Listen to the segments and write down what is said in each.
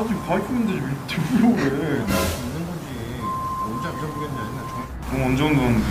다들 가르쳤는데 왜 들으려고 그래? 있는 거지. 언제 안 잡겠냐 옛날 언제 온다는데?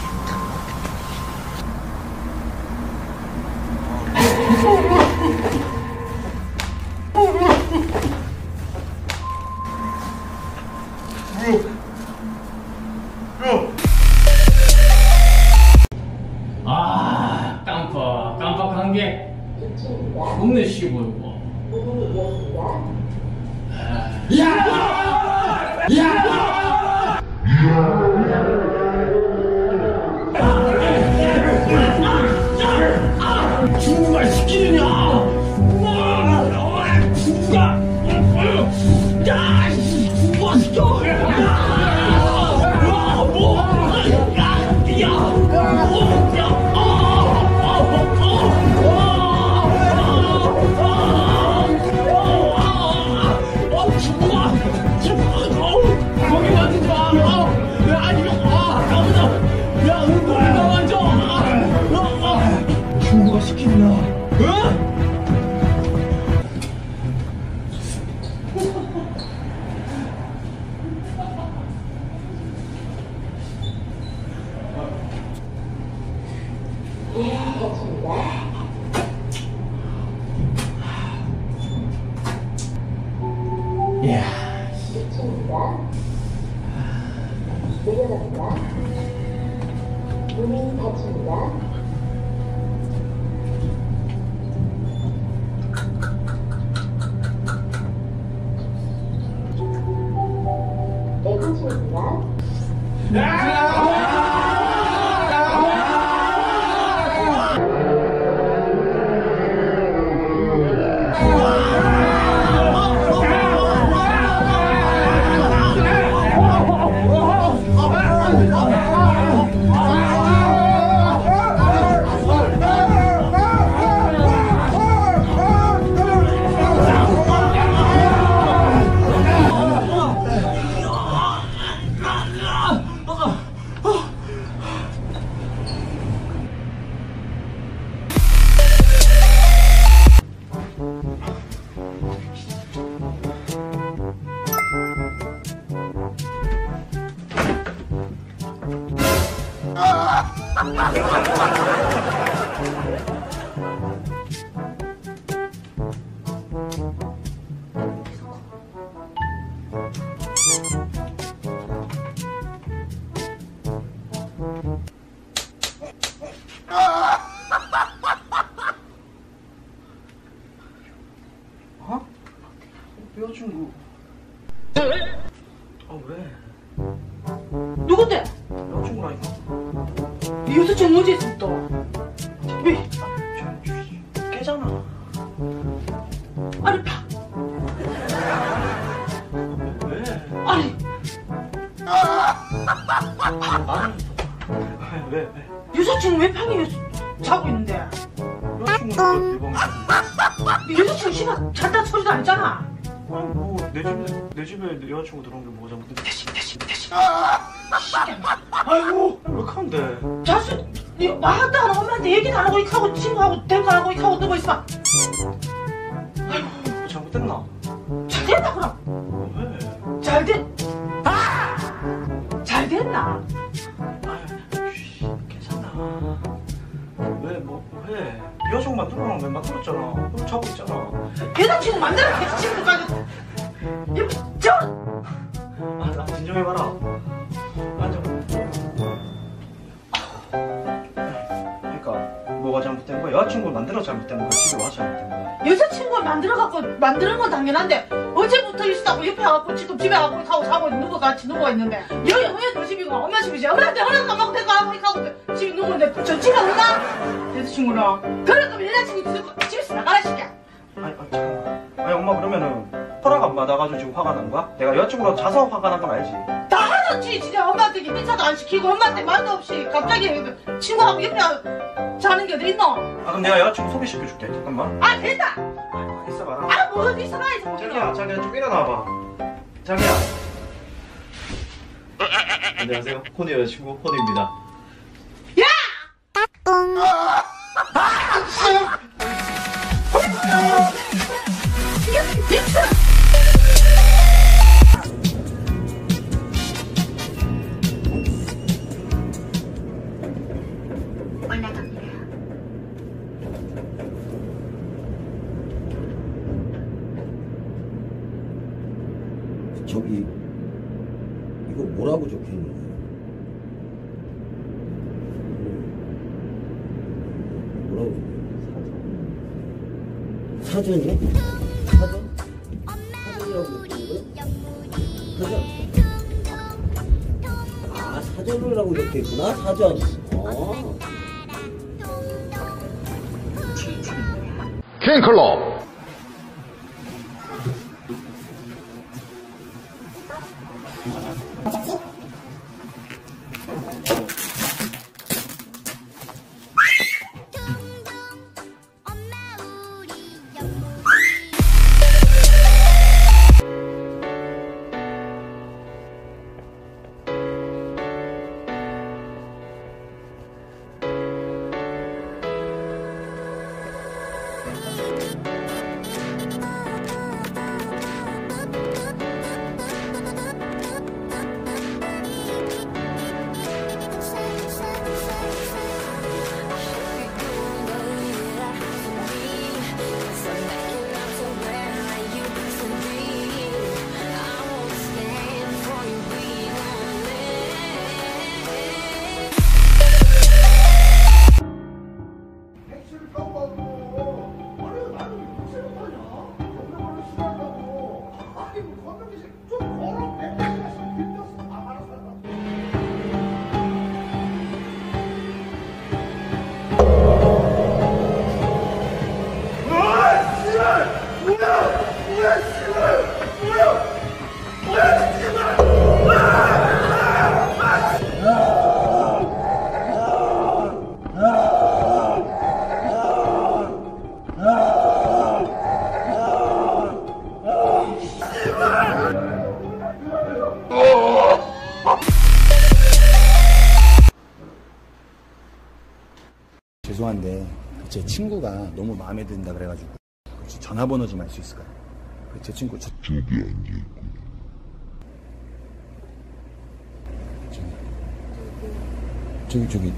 아, 깜빡한 게 겁내 쉬워 보이고. 중국말 시키느냐? 중국아! 야, 중국어 시켜! 거기 만지지 마! 아니, 가보자! 야, 운동을 만져! 중국어 시키느냐? 어? 야. 내려갑니다. 문이 닫힙니다. 내부입니다. 어? 여자친구. 왜? 누군데? 여자친구라니까. 네 여자친구 어디 있어 또? 왜? 깨잖아. 아니 파. 왜? 아니 아니 왜? 여자친구 왜 방에 자고 있는데? 여자친구는 내 방에. 네 여자친구 씨발 잔다 소리도 안 했잖아. 아니 내 집에 내 여자친구 들어온 게 뭐가 잘못됐지? 대신. 아이고 왜 그런데? 자수 네 말도 안 하고 엄마한테 얘기도 안 하고 이렇게 하고 친구하고 대꾸 안 하고 이렇게 하고 누워 있어. 뭐 잘못됐나? 잘 됐나 그럼? 왜? 잘 됐. 잘 됐나? 괜찮아. 왜? 여자친구 만들어놓은 왜 만들었잖아. 너 자고 있잖아. 여자친구 만나라 여자친구까지. 저. 나 진정해봐라. 앉아. 그러니까 뭐가 잘못된 거야? 여자친구를 만들어 잘못된 거야? 집에 와서 잘못된 거야? 여자친구를 만들어갖고 만드는 건 당연한데 어제부터 있었다고 옆에 와갖고 지금 집에 와갖고 하고 자고 같이 누워 있는데 여기 왜 너 집이고 엄마 집이지? 엄마한테 허락도 안 받고 대꾸 안 하고 이렇게 하고 집에 누웠는데 저 집에 없나? 여자친구랑 그래 그럼 여자친구 집에서 나가라 시켜. 아니 잠깐만. 아니 엄마 그러면은 허락 안 받아가지고 지금 화가 난 거야? 내가 여자친구랑 자서 화가 난 건 알지? 다 하졌지 진짜 엄마한테 인사도 안 시키고 엄마한테 말도 없이 갑자기 친구하고 옆에 자는 게 어디 있노? 아 그럼 내가 여자친구 소개시켜줄게. 잠깐만. 아 됐다. 있어봐라. 아 뭐 어디 있어봐야지 자기야 좀 일어나봐. 자기야. 안녕하세요. 코니 여자친구 코니입니다. 야! 따뚱. 이게 뭐라고 사전이요? 사전? 사전이라고 적혀있는 거야? 사전? 아, 사전이라고 적혀있구나. 사전. 킹클럽 죄송한데 제 친구가 너무 마음에 든다 그래가지고 혹시 전화번호 좀 알 수 있을까요? 제 친구 저기 앉아있고 저기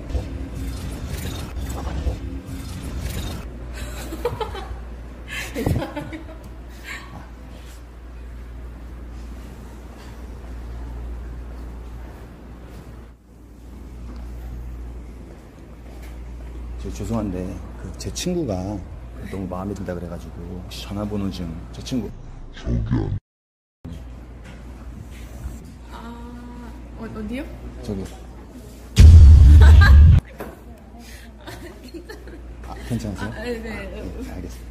죄송한데 제 친구가 너무 마음에 든다 그래가지고 혹시 전화번호 좀 제 친구 어디요? 저기 괜찮으세요? 네. 네, 알겠습니다.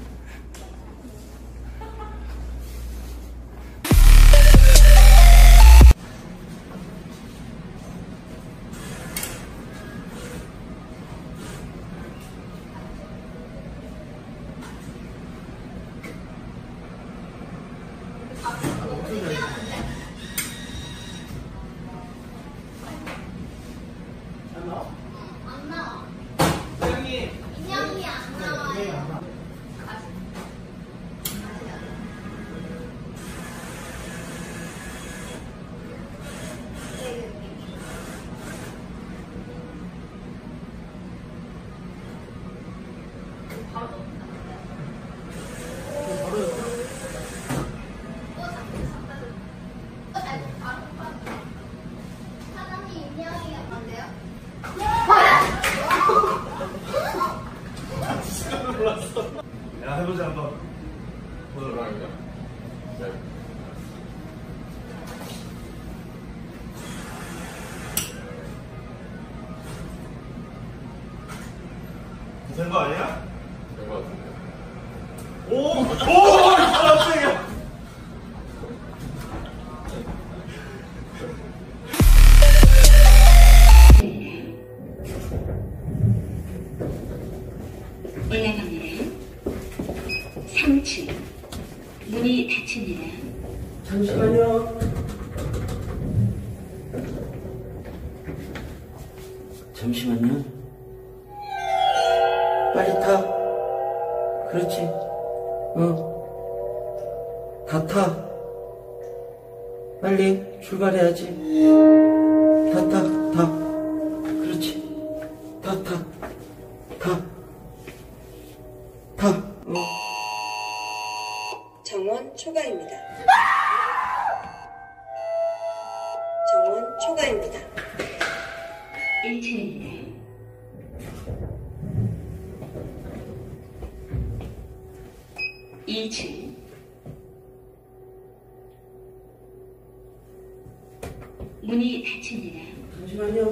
야, 해보자 한번. 오늘 라인이야. 된 거 아니야? 된 거 같은데. 오! 깜짝이야! 올라갑니다. 3층 문이 닫힙니다. 잠시만요. 잠시만요. 빨리 타. 그렇지. 다 타. 빨리 출발해야지. 다 타. 그렇지. 다 타. 정원 초과입니다. 정원 초과입니다. 1층입니다. 문이 닫힙니다. 잠시만요.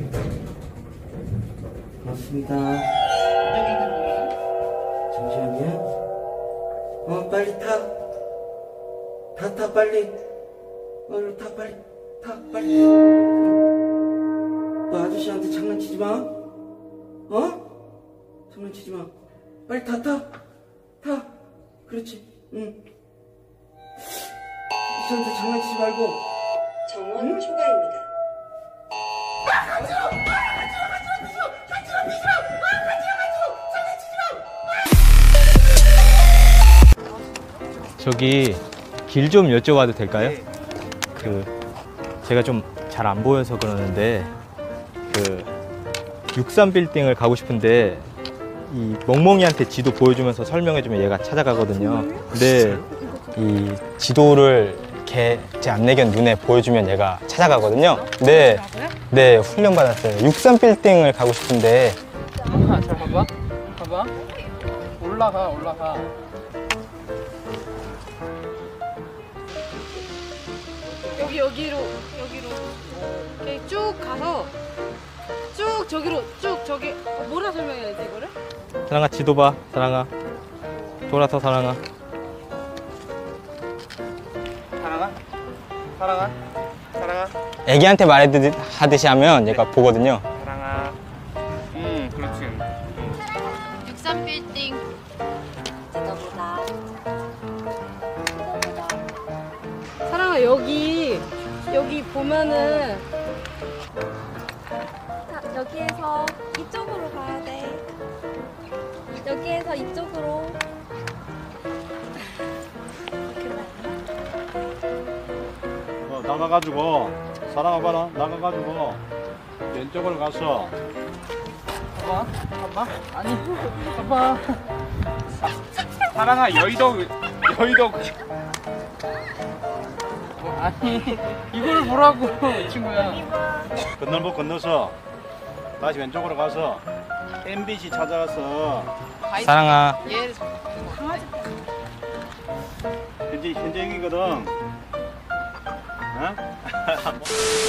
고맙습니다. 일어납니다. 잠시만요. 빨리 타. 타, 빨리. 얼른 타, 빨리. 타, 빨리. 너 아저씨한테 장난치지 마. 장난치지 마. 빨리 타. 그렇지. 응. 아저씨한테 장난치지 말고. 정원 초과입니다. 저기 길 좀 여쭤봐도 될까요? 제가 좀 잘 안 보여서 그러는데 63빌딩을 가고 싶은데 이 멍멍이한테 지도 보여주면서 설명해주면 얘가 찾아가거든요. 근데 이 지도를 제 안내견 눈에 보여주면 얘가 찾아가거든요. 네, 네 훈련 받았어요. 63빌딩을 가고 싶은데. 자, 봐봐. 올라가. 여기로 이렇게 쭉 가서 쭉 저기로 저기 뭐라 설명해야 되지 이거를? 사랑아 지도 봐. 사랑아 돌아서 사랑아. 애기한테 말하듯이 하면 얘가 보거든요. 사랑아. 그렇지. 63빌딩 사랑아 여기 보면은 여기에서 이쪽으로 가야 돼. 여기에서 이쪽으로. 나가가지고 사랑아 봐라. 나가가지고 왼쪽으로 가서 봐봐. 아니, 봐봐. 사랑아, 여의도. 아니, 이걸 보라고, 친구야. 건널목 건너서 다시 왼쪽으로 가서 MBC 찾아가서 사랑아. 현재 여기거든. 어?